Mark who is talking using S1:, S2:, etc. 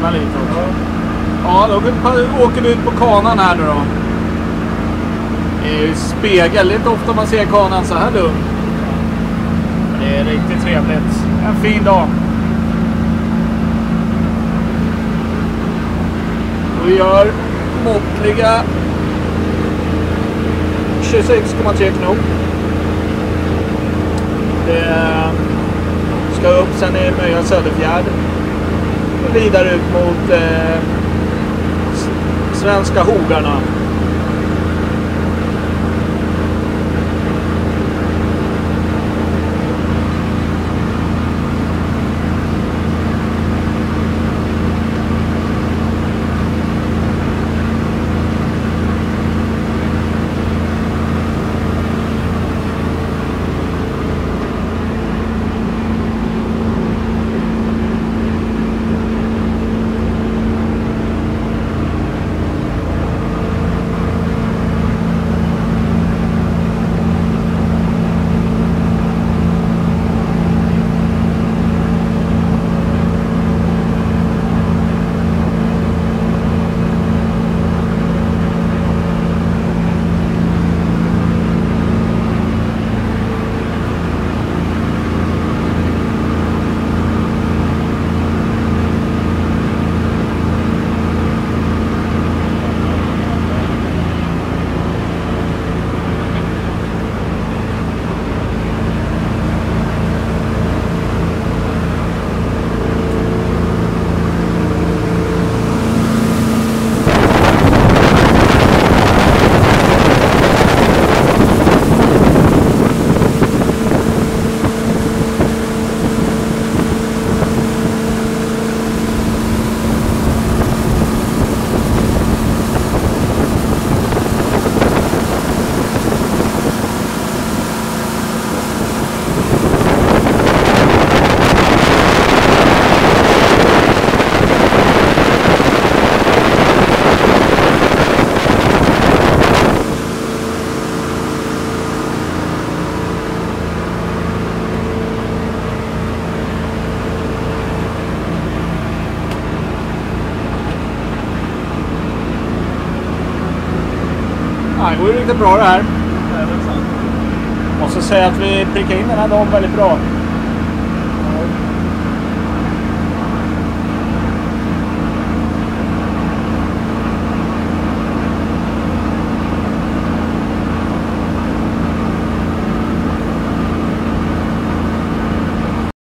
S1: filma lite också. Ja, då åker vi ut på kanan här nu då. Det är spegel, det är inte ofta man ser kanan så här lugn. Det är riktigt trevligt. En fin dag. Vi gör måttliga 26,3 knop. Det ska upp sen i Möja Söderfjärd. Och vidare ut mot Svenska Hogarna. Det går ju riktigt bra det här. Måste säga att vi prickar in den här dagen väldigt bra.